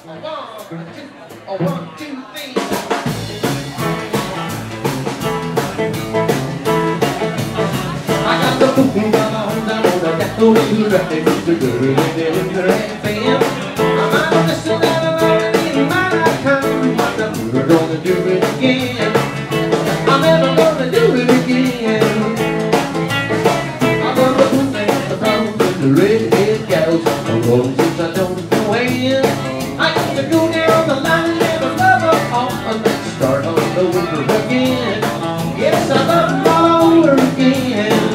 One, two, three. I got the boom on, I know that the way right to do it. I'm out of the sun and I'm out in my time. I'm never gonna do it again. I'm never gonna do it again. I'm gonna put the problems in the redhead gals. I'm going since I don't know when. I got to go down the line and I love them all. And let's start all over again. Yes, I love them all over again.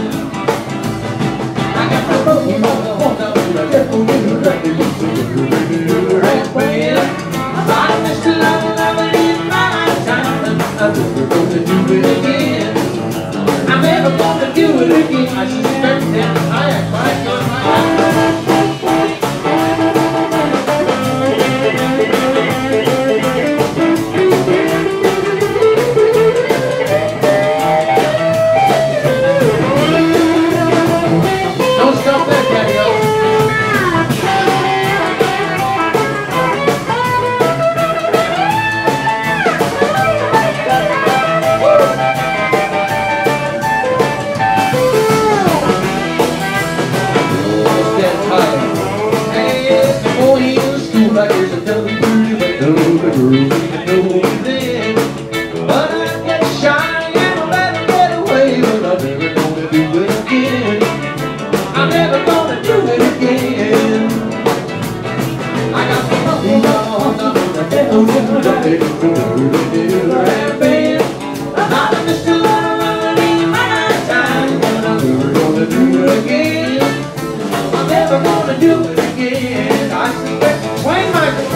I got the broken on the horn down to the devil in the right way. I miss the love in my time. I'm never gonna do it again. I'm never gonna do it again. I suspect that I act like but I get shy and I let it get away. But I'm never gonna do it again. I'm never gonna do it again. I got the money on the devil in the right band. I'm just a love in my time. But I'm never gonna do it again. I'm never gonna do it again. I suspect Wayne Michael.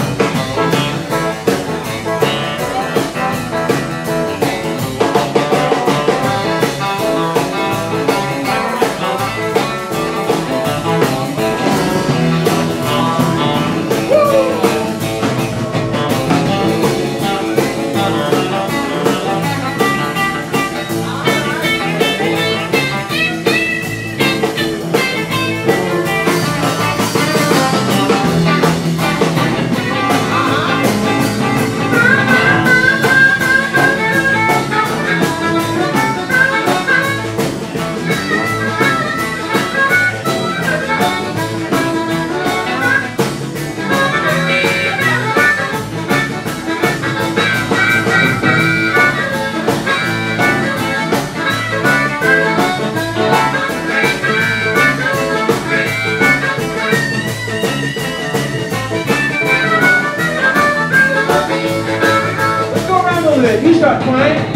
You start playing.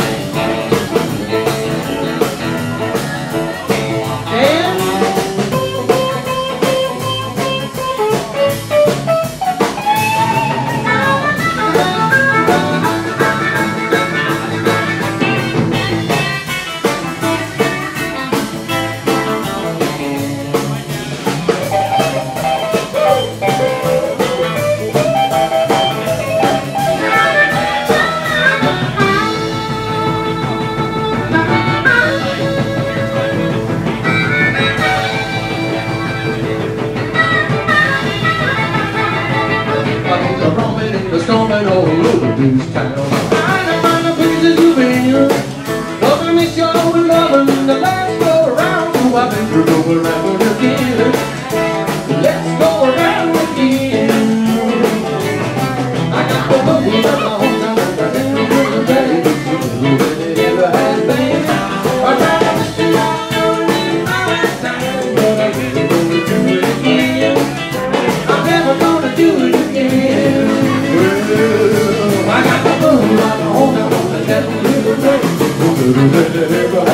Storming all over this town. I find the places you've been. Loving me so and loving the last go around. So I think we're going around again. Let's go around again. I got the boogie on the home now. I think we're going to bed. It ever has been. I tried to stay on in my time, but I really gonna do it again. I'm never gonna do it again. I got the moon on the home, I want to get a little bit.